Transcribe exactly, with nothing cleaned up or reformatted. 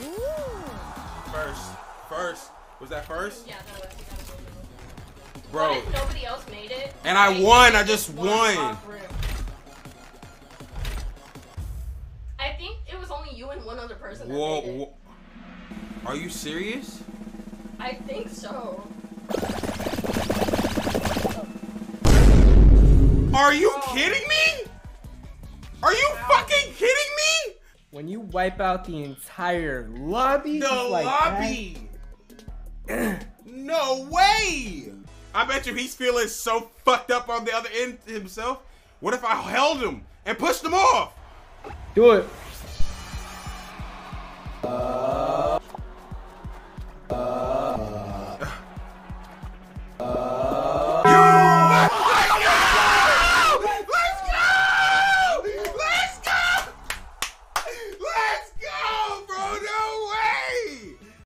First. First. Was that first? Yeah, that was. Bro. What if nobody else made it? And I Like, won. they I just won. off room? I think it was only you and one other person that Whoa, made it. whoa. Are you serious? I think so. Are you Bro. kidding me? Are you fucking kidding me? When you wipe out the entire lobby, The like lobby. No way. I bet you he's feeling so fucked up on the other end himself. What if I held him and pushed him off? that. Do it.